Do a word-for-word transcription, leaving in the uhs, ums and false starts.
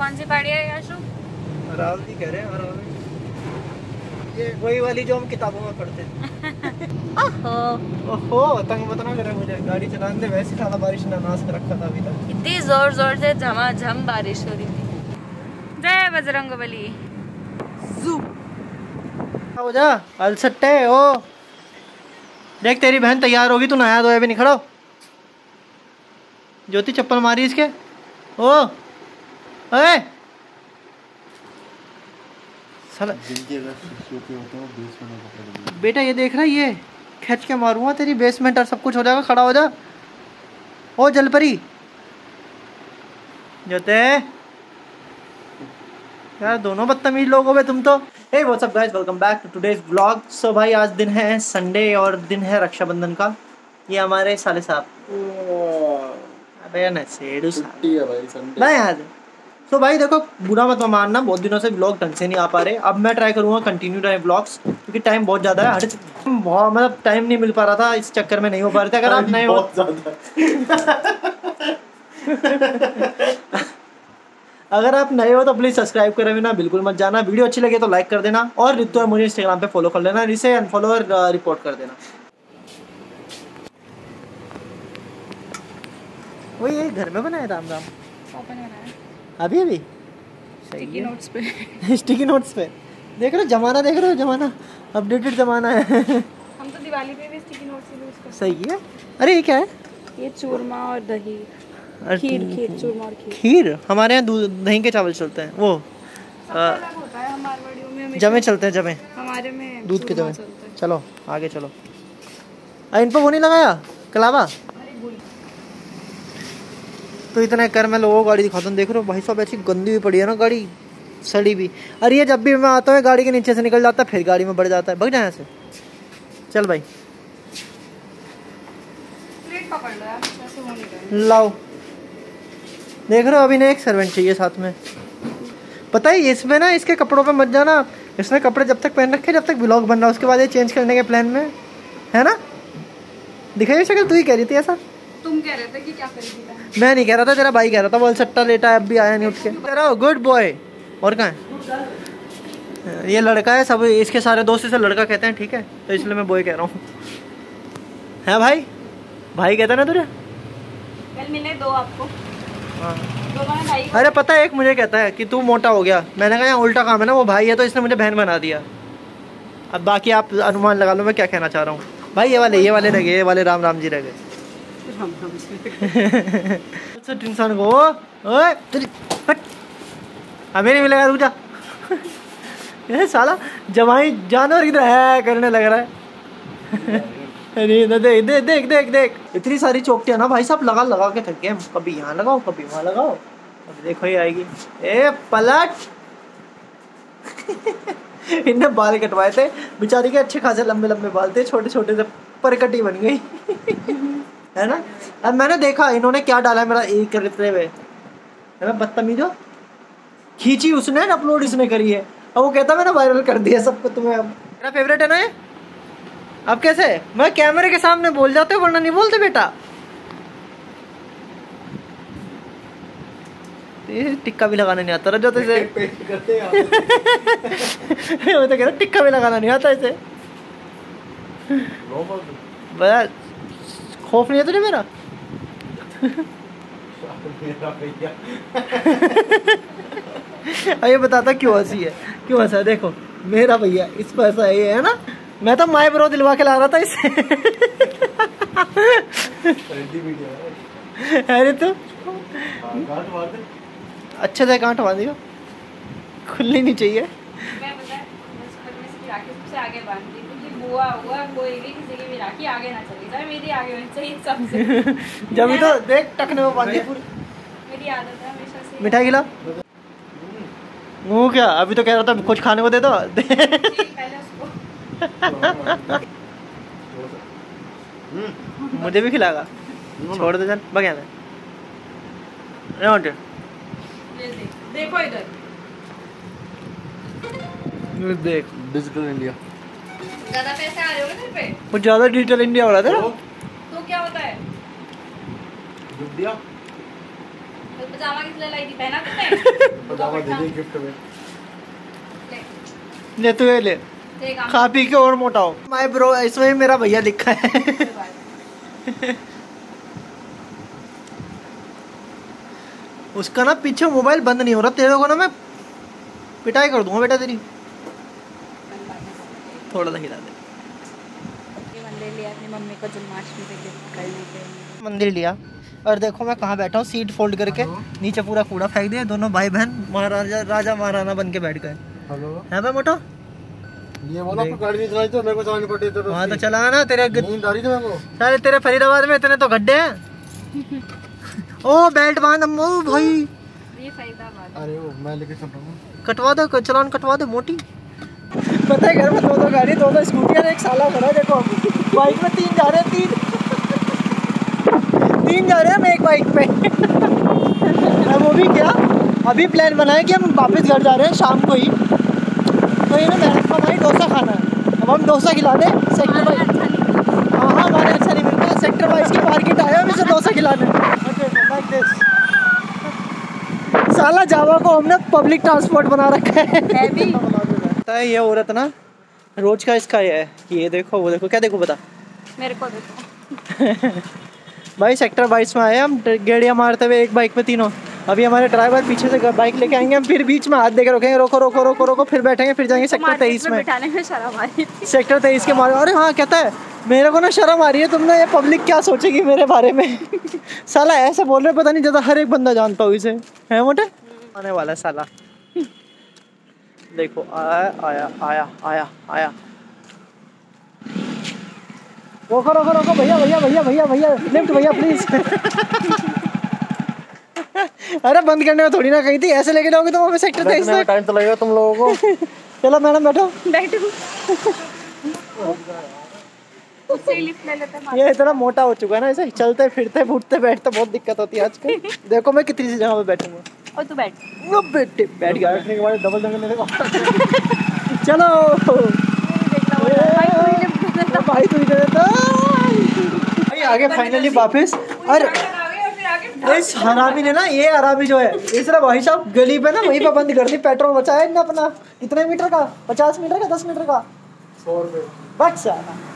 कौन सी पढ़ी है यशु? अरावली कह रहे हैं, अरावली। ये वही वाली जो हम किताबों में पढ़ते थे। ओहो ओहो तंग मत ना करे मुझे, गाड़ी चलाने दे। वैसे साला बारिश ने नाश कर रखा था अभी तक। इतनी जोर जोर से झमाझम बारिश हो रही थी। जय बजरंगबली। हो जा अलसट्टे ओ। देख तेरी बहन तैयार होगी, तू नहाया धोया भी नहीं खड़ा। ज्योति चप्पल मारी इसके। ओ अरे साला बेटा ये देख रहा है, ये खींच के मारूंगा तेरी बेसमेंट और सब कुछ हो जाएगा। खड़ा हो जा। ओ जलपरी जोते यार, दोनों बदतमीज लोग हो गए तुम तो। Hey what's up guys, welcome back to today's vlog. So भाई आज दिन है संडे और दिन है रक्षाबंधन का। ये हमारे साले साहब अबे ना सेडू छुट्टी है भाई, संडे ना यार। तो भाई देखो, बुरा मत मानना, बहुत दिनों से व्लॉग ढंग से नहीं आ पा रहे। अब मैं ट्राई करूंगा कंटिन्यू रहे व्लॉग्स, क्योंकि टाइम बहुत ज़्यादा है। हट बहुत मतलब टाइम नहीं मिल पा रहा था, इस चक्कर में नहीं हो पा रहे थे। अगर आप नए हो अगर आप नए हो तो प्लीज़ सब्सक्राइब करे बिना बिल्कुल मत जाना। वीडियो अच्छी लगे तो लाइक कर देना, और रितु है मुझे इंस्टाग्राम पे फॉलो कर लेना, इसे अनफॉलो और रिपोर्ट कर देना। वही ये घर में बनाया राम राम पापा ने बनाया अभी अभी स्टिकी नोट्स पे। स्टिकी नोट्स पे देख रहे हो, जमाना देख रहे हो, जमाना अपडेटेड जमाना है। हम तो दिवाली पे भी स्टिकी नोट्स यूज करते हैं। सही है। अरे ये क्या है? ये चूरमा और दही, खीर खीर चूरमा और खीर। खीर हमारे यहाँ दूध दही के चावल चलते हैं। वो अलग होता है, हमारे बड़ियों में जमे चलते हैं, जमे हमारे में दूध के जमे। चलो आगे चलो। इन पर वो नहीं लगाया कलावा। तो इतना कर मैं लोगों को गाड़ी दिखाता हूँ। देख रहे हो भाई साहब, ऐसी गंदी हुई पड़ी है ना गाड़ी, सड़ी भी। अरे ये जब भी मैं आता हूँ गाड़ी के नीचे से निकल जाता है, फिर गाड़ी में बढ़ जाता है। भग जाए यहाँ से। चल भाई प्लेट पकड़ लो यार, ऐसे हो नहीं रहा। लाओ। देख रहे हो, अभी ना एक सर्वेंट चाहिए साथ में। पता है इसमें ना, इसके कपड़ों पे मत जाना। इसने कपड़े जब तक पहन रखे जब तक ब्लॉग बन रहा, उसके बाद ये चेंज करने के प्लान में है ना। दिखाई शक्ल तू ही कह रही थी ऐसा। तुम कह रहे थे कि क्या करेगी? मैं नहीं कह रहा था, तेरा भाई कह रहा था। बोल सट्टा लेटा है, अब भी आया नहीं उठ के। तेरा गुड बॉय। और कहाँ है ये लड़का? है सब इसके सारे दोस्त इसे लड़का कहते हैं, ठीक है, तो इसलिए मैं बॉय कह रहा हूँ। है भाई? भाई कहता ना तुझे? कल मिले दो आपको। हाँ। दोनों ने भाई। अरे पता है, एक मुझे कहता है कि तू मोटा हो गया। मैंने कहा यहाँ उल्टा काम है ना, वो भाई है तो इसने मुझे बहन बना दिया। अब बाकी आप अनुमान लगा लो मैं क्या कहना चाह रहा हूँ। भाई ये वाले ये वाले रह गए, ये वाले राम राम जी रह गए। इंसान को ओए तेरी हट, हमें नहीं मिलेगा, रुक जा। ये साला जवाई जानवर इधर है करने लग रहा है। अरे देख देख देख देख देख इतनी सारी चौकटियां ना भाई साहब, लगा लगा के थक गए। कभी यहाँ लगाओ कभी वहाँ लगाओ। अब देखो ये आएगी। ए पलट। इनने बाल कटवाए थे बेचारी के, अच्छे खासे लंबे लंबे बाल थे, छोटे छोटे से परकटी बन गई। है ना। अब मैंने देखा इन्होंने क्या डाला है मेरा एक करते हुए, है ना बदतमीजो। खींची उसने, अपलोड इसने करी है, अब वो कहता मैंने वायरल कर दिया सबको तुम्हें। अब मेरा फेवरेट है ना ये। अब कैसे मैं कैमरे के सामने बोल जाते हो, वरना नहीं बोलते बेटा। ये टिक्का भी लगाना नहीं आता रहा जो इसे। वो तो कह रहा टिक्का भी लगाना नहीं आता इसे। बस खौफ नहीं है तुझे मेरा? ये बताता क्यों हंसी है, क्यों हंसा है? देखो मेरा भैया इस पर ऐसा है ना। मैं तो माय ब्रो दिलवा के ला रहा था इससे। अरे तो अच्छे से गांठ बांध दियो, खुलनी नहीं चाहिए। मैं पता है बचपन में इसकी राखी सबसे आगे बांधती, क्योंकि बुआ हुआ कोई भी किसी की भी राखी आगे ना चली जाए, मेरी आगे होनी चाहिए सबसे। जब भी तो देख टकने में बांधी पूरी। मेरी आदत है हमेशा से। मिठाई खिला। वो क्या अभी तो कह रहा था कुछ खाने को दे दो। पहले उसको मुझे भी खिलाएगा। छोड़ दे चल बगैर में। देखो इधर देख डिजिटल इंडिया। ज्यादा पैसे आ रहे होंगे तेरे पे। वो ज्यादा डिजिटल इंडिया हो रहा था। तो क्या होता है? दुधिया पजामा किस लिए लाई थी? पहना तुमने? पजामा दे दी गिफ्ट में। ले तू ये ले, खा पी के और मोटा हो। माय ब्रो, इसमें मेरा भैया लिखा है। उसका ना पीछे मोबाइल बंद नहीं हो रहा, तेरे को ना मैं पिटाई कर दूंगा बेटा तेरी। थोड़ा सा हिला दे। मंदिर लिया अपनी मम्मी को जन्माष्टमी पे गिफ्ट करने के लिए। मंदिर लिया और देखो मैं कहाँ बैठा हूँ, सीट फोल्ड करके नीचे पूरा कूड़ा फेंक दिया। दोनों भाई बहन महाराजा राजा महाराणा बन के बैठ गए। हेलो है भाई मोटो, ये बोला आपको गाड़ी नहीं चलाई तो मेरे को चलानी पड़ी तो वहाँ तो चला ना तेरे। नींद आ रही थी मेरे को। सारे तेरे फरीदाबाद में इतने तो गड्ढे हैं। ओ बेल्ट बांध अम्मू भाई। ये फरीदाबाद। अरे वो मैं लेके चल रहा हूँ। कटवा दो, चलान कटवा दो मोटी। पता है घर में दो दो गाड़ी, दो दो स्कूटी और एक साला खड़ा है। देखो बाइक में तीन जा रहे हैं, तीन तीन जा रहे हैं हम एक बाइक पे। अब वो भी क्या, अभी प्लान बनाया कि हम वापस घर जा रहे हैं शाम को ही, तो ये ना मैडम को हमारी डोसा खाना है। अब हम डोसा खिला दें सेक्टर वाइज। हाँ हाँ हमारे अच्छा नहीं मिलता, सेक्टर वाइज की मार्केट आया हम इसे डोसा खिलाने। साला जावा को हमने पब्लिक ट्रांसपोर्ट बना रखा है। पता है ये औरत ना रोज का इसका ये है कि ये देखो वो देखो, क्या देखो बता मेरे को देखो। भाई सेक्टर बाईस में आए हम गेड़िया मारते हुए एक बाइक पे तीनों। अभी हमारे ड्राइवर पीछे से बाइक लेके आएंगे, हम फिर बीच में हाथ देकर रोकेंगे, रोको रोको रोको रोको, फिर बैठेंगे, फिर जाएंगे सेक्टर तेईस में। बिठाने में शर्म आ रही थी। सेक्टर तेईस के मारे। अरे हाँ कहता है मेरे को ना शर्म आ रही है, तुमने ये पब्लिक क्या सोचेगी मेरे बारे में। साला ऐसे बोल रहे, पता नहीं ज्यादा हर एक बंदा जानता हूँ इसे, है मोटे आने वाला साला। देखो आया आया आया आया आया। रोको रोको रोको भैया भैया भैया भैया भैया लिफ्ट भैया प्लीज। अरे बंद करने में थोड़ी ना कही थी, ऐसे लेके जाओगे तुम हमें सेक्टर तेईस में। टाइम तो लगेगा तुम लोगों को। चलो मैडम बैठो बैठो। उससे लिफ्ट ले लेते हैं। ये इतना मोटा हो चुका है ना, ऐसे चलते फिरते उठते बैठते बहुत दिक्कत होती है आजकल। देखो मैं कितनी सी जगह पे बैठूंगा। और तू बैठ। वो बैठ बैठ गया, बैठने के बाद डबल डबल लेने का। चलो भाई तू इधर भाई आगे फाइनली वापस। और इस हरामी ने ना, ये हरामी जो है इसने भाई साहब गली पे ना वहीं पे बंद कर दी। पेट्रोल बचाया इनने अपना, कितने मीटर का, पचास मीटर का, दस मीटर का, सौ रुपये बच